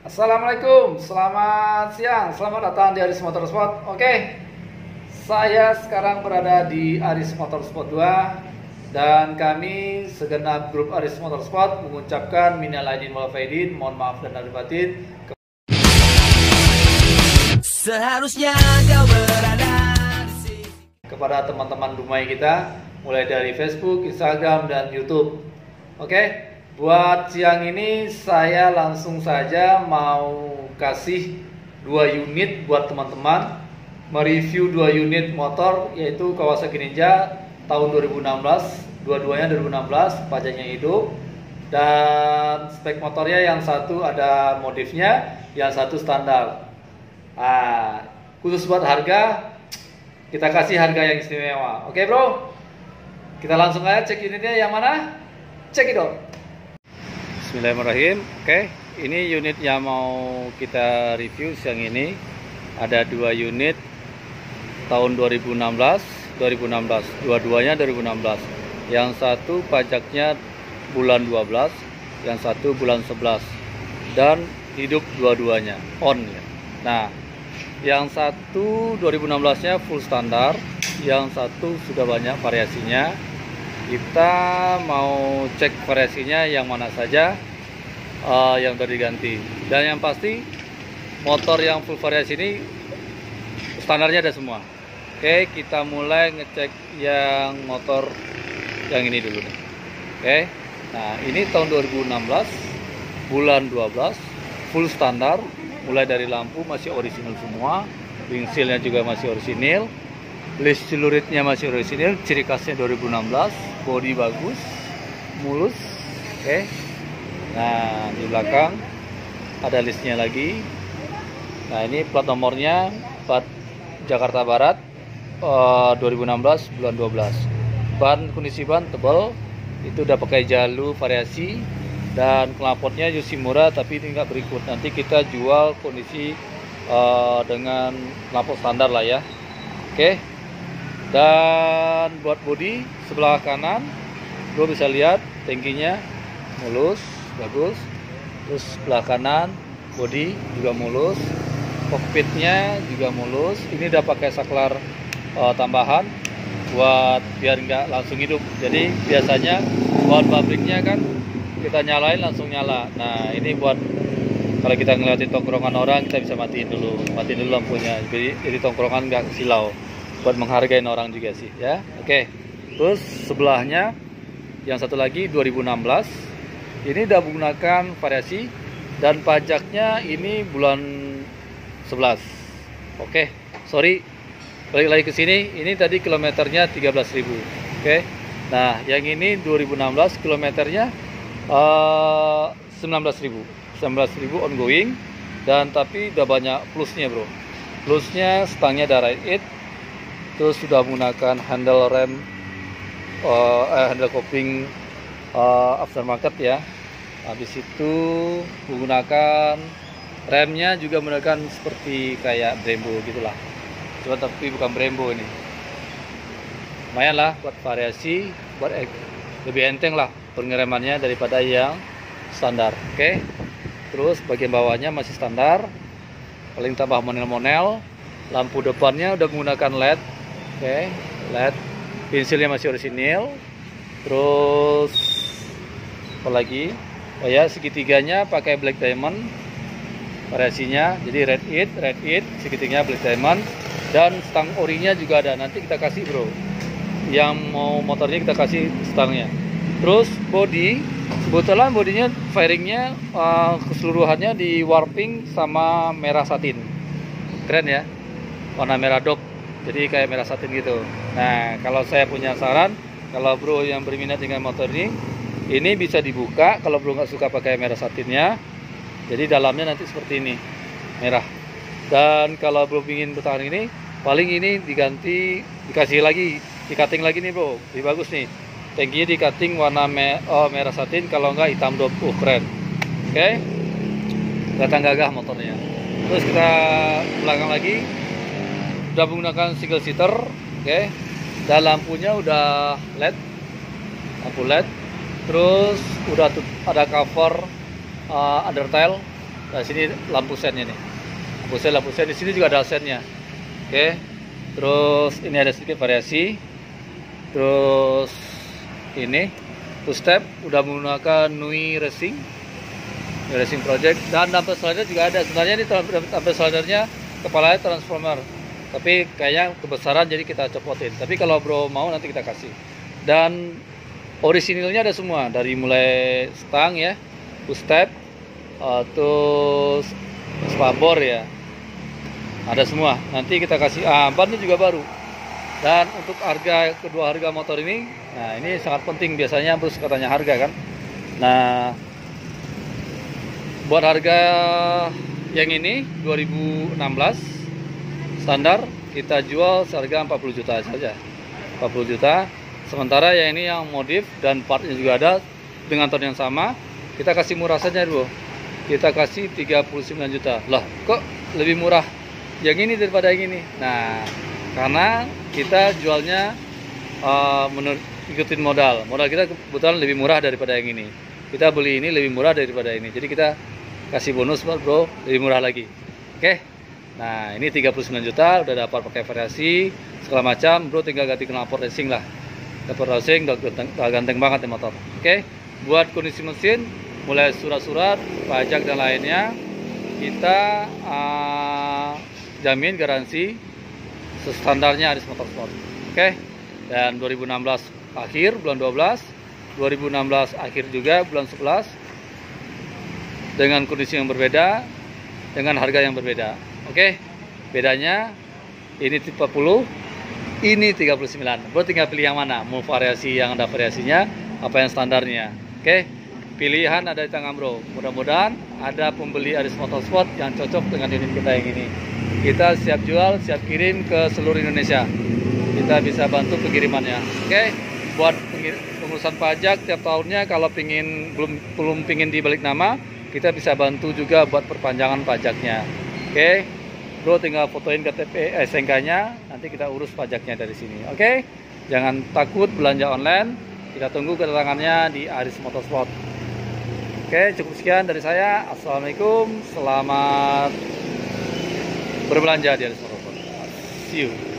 Assalamualaikum, selamat siang, selamat datang di Aris Motorsport. Oke, saya sekarang berada di Aris Motorsport 2 dan kami segenap grup Aris Motorsport mengucapkan minal aidin wal faidin, mohon maaf dan lahir batin seharusnya kau berada di sini. Kepada teman-teman Dumai kita, mulai dari Facebook, Instagram, dan YouTube. Oke. Buat siang ini saya langsung saja mau kasih 2 unit buat teman-teman, mereview 2 unit motor yaitu Kawasaki Ninja tahun 2016, dua-duanya 2016, pajaknya hidup, dan spek motornya yang satu ada modifnya, yang satu standar. Khusus buat harga, kita kasih harga yang istimewa. Oke bro, kita langsung aja cek unitnya yang mana, cek itu. Bismillahirrahmanirrahim. Oke, ini unit yang mau kita review siang ini. Ada 2 unit tahun 2016, dua-duanya 2016. Yang satu pajaknya bulan 12, yang satu bulan 11. Dan hidup dua-duanya, on ya. Nah, yang satu 2016-nya full standar, yang satu sudah banyak variasinya. Kita mau cek variasinya yang mana saja yang terdiganti, dan yang pasti motor yang full variasi ini standarnya ada semua. Oke, kita mulai ngecek yang motor yang ini dulu nih. Oke, nah ini tahun 2016 bulan 12 full standar, mulai dari lampu masih orisinil semua, wingsealnya juga masih orisinil, list celuritnya masih orisinil, ciri khasnya 2016, bodi bagus, mulus. Oke, nah di belakang ada listnya lagi. Nah ini plat nomornya plat Jakarta Barat 2016 bulan 12. Ban, kondisi ban tebal, itu udah pakai jalur variasi, dan knalpotnya Yoshimura tapi ini nggak berikut. Nanti kita jual kondisi dengan knalpot standar lah ya. Oke. Dan buat bodi sebelah kanan, lo bisa lihat tangkinya mulus, bagus. Terus sebelah kanan bodi juga mulus, kokpitnya juga mulus. Ini udah pakai saklar tambahan buat biar nggak langsung hidup. Jadi biasanya buat pabriknya kan kita nyalain langsung nyala. Nah ini buat kalau kita ngeliatin tongkrongan orang, kita bisa matiin dulu lampunya. Jadi tongkrongan nggak silau. Buat menghargai orang juga sih ya. Oke. Terus sebelahnya yang satu lagi 2016. Ini udah menggunakan variasi dan pajaknya ini bulan 11. Oke. Sorry. Balik lagi ke sini. Ini tadi kilometernya 13.000. Oke. Nah, yang ini 2016 kilometernya 19.000. 19.000 ongoing, dan tapi udah banyak plusnya, bro. Plusnya stangnya ada ride it. Terus sudah menggunakan handle rem, handle kopling aftermarket ya. Habis itu menggunakan remnya juga menggunakan seperti kayak Brembo gitulah. Cuma tapi bukan Brembo ini. Lumayan lah buat variasi, buat lebih enteng lah pengeremannya daripada yang standar. Oke. Terus bagian bawahnya masih standar. Paling tambah monel-monel. Lampu depannya udah menggunakan LED. Oke, LED, pensilnya masih orisinil. Terus apa lagi? Oh ya, segitiganya pakai black diamond variasinya. Jadi red it, segitiganya black diamond, dan stang orinya juga ada. Nanti kita kasih, bro. Yang mau motornya kita kasih stangnya. Terus body, kebetulan bodinya fairingnya keseluruhannya di warping sama merah satin. Keren ya, warna merah dop. Jadi kayak merah satin gitu. Nah, kalau saya punya saran, kalau bro yang berminat dengan motor ini bisa dibuka. Kalau bro nggak suka pakai merah satinnya, jadi dalamnya nanti seperti ini, merah. Dan kalau bro ingin bertahan ini, paling ini diganti, dikasih lagi, di-cutting lagi nih bro, lebih bagus nih. Tangkinya di-cutting warna merah satin, kalau nggak hitam dop. Keren. Oke, datang gagah motornya. Terus kita belakang lagi. Udah menggunakan single seater, oke. Dan lampunya udah LED, lampu LED. Terus udah ada cover undertail Nah, sini lampu sennya nih. Lampu sen di sini juga ada sennya. Oke. Terus ini ada sedikit variasi. Terus ini two step udah menggunakan Nui Racing Project, dan damper slider juga ada. Sebenarnya ini damper slidernya kepalanya transformer, tapi kayaknya kebesaran jadi kita copotin. Tapi kalau bro mau nanti kita kasih. Dan orisinilnya ada semua, dari mulai stang ya, two step, terus spabor ya, ada semua. Nanti kita kasih. Bannya juga baru. Dan untuk kedua harga motor ini, nah ini sangat penting, biasanya terus katanya harga kan. Nah, buat harga yang ini 2016 standar kita jual seharga 40 juta saja. 40 juta. Sementara yang ini yang modif dan partnya juga ada dengan tahun yang sama, kita kasih murah saja dulu. Kita kasih 39 juta. Lah, kok lebih murah yang ini daripada yang ini? Nah, karena kita jualnya menurut ikutin modal kita kebetulan lebih murah daripada yang ini. Kita beli ini lebih murah daripada ini, jadi kita kasih bonus bro, lebih murah lagi. Oke. Nah, ini 39 juta udah dapat pakai variasi segala macam. Bro tinggal ganti knalpot racing lah. Knalpot racing udah ganteng banget ya motor. Oke. Buat kondisi mesin mulai surat-surat, pajak dan lainnya, kita jamin garansi standarnya Aris Motorsport. Oke. Dan 2016 akhir bulan 12, 2016 akhir juga bulan 11, dengan kondisi yang berbeda, dengan harga yang berbeda. Oke. Bedanya ini tipe 40, ini 39. Bro tinggal pilih yang mana, mau variasi yang ada variasinya, apa yang standarnya. Oke. Pilihan ada di tangan bro. Mudah-mudahan ada pembeli Aris Motorsport yang cocok dengan unit kita yang ini. Kita siap jual, siap kirim ke seluruh Indonesia. Kita bisa bantu pengirimannya. Oke. Buat pengurusan pajak tiap tahunnya, kalau belum pingin dibalik nama, kita bisa bantu juga buat perpanjangan pajaknya. Oke. Bro tinggal fotoin KTP SNK-nya, nanti kita urus pajaknya dari sini. Oke. Jangan takut belanja online. Kita tunggu kedatangannya di Aris Motorsport. Oke, cukup sekian dari saya. Assalamualaikum. Selamat berbelanja di Aris Motorsport. See you.